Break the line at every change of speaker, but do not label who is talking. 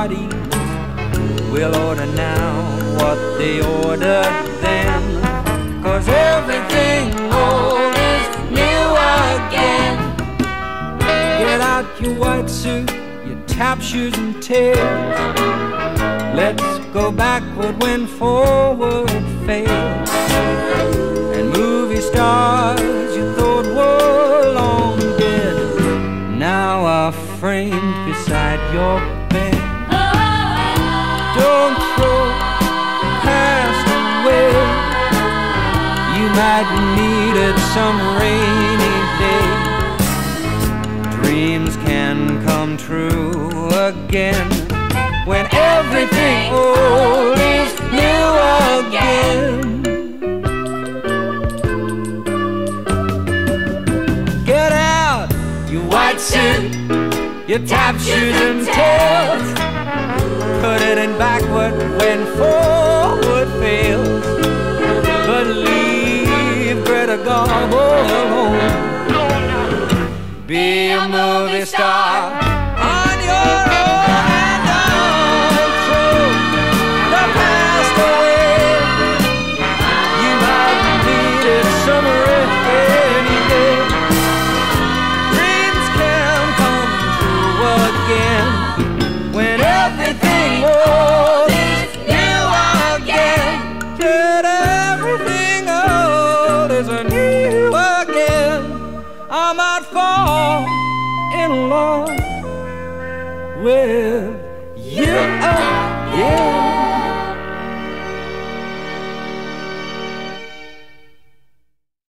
parties will order now what they ordered then. 'Cause everything old is new again. Get out your white suit, your tap shoes and tails. Let's go backward when forward fails. And movie stars you thought were long dead now are framed beside your bed. Don't throw the past away. You might need it some rainy day. Dreams can come true again when everything old is new again. Get out your white suit, your tap shoes and tails. Put it in backward when forward fails. But leave Greta Garbo alone. Be a movie star on your own and don't throw the past away. You might need it some rainy day. Dreams can come true again when everything old is new again. That everything old is new again. I might fall in love with you again.